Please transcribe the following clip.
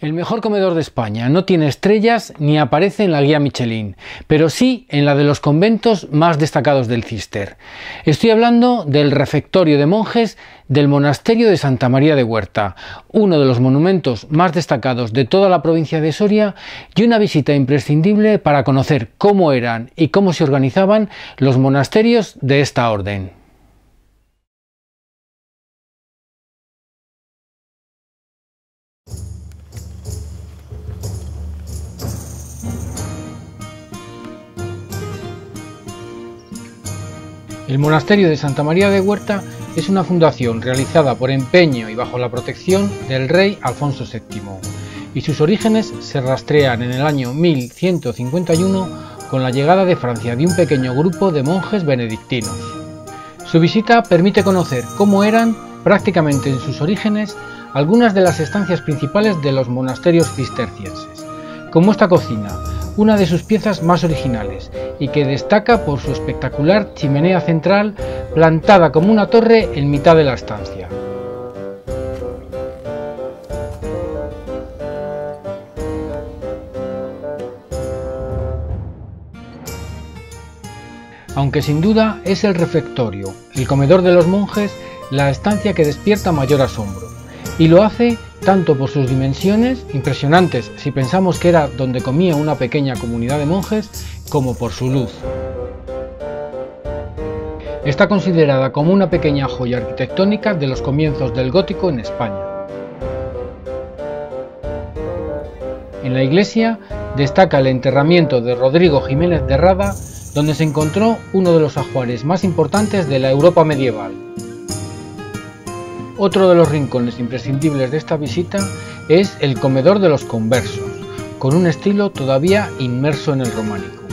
El mejor comedor de España no tiene estrellas ni aparece en la guía Michelin, pero sí en la de los conventos más destacados del Císter. Estoy hablando del refectorio de monjes del monasterio de Santa María de Huerta, uno de los monumentos más destacados de toda la provincia de Soria y una visita imprescindible para conocer cómo eran y cómo se organizaban los monasterios de esta orden. El monasterio de Santa María de Huerta es una fundación realizada por empeño y bajo la protección del rey Alfonso VII, y sus orígenes se rastrean en el año 1151 con la llegada de Francia de un pequeño grupo de monjes benedictinos. Su visita permite conocer cómo eran, prácticamente en sus orígenes, algunas de las estancias principales de los monasterios cistercienses, como esta cocina, una de sus piezas más originales y que destaca por su espectacular chimenea central plantada como una torre en mitad de la estancia. Aunque sin duda es el refectorio, el comedor de los monjes, la estancia que despierta mayor asombro, y lo hace tanto por sus dimensiones, impresionantes si pensamos que era donde comía una pequeña comunidad de monjes, como por su luz. Está considerada como una pequeña joya arquitectónica de los comienzos del gótico en España. En la iglesia destaca el enterramiento de Rodrigo Jiménez de Rada, donde se encontró uno de los ajuares más importantes de la Europa medieval. Otro de los rincones imprescindibles de esta visita es el comedor de los conversos, con un estilo todavía inmerso en el románico.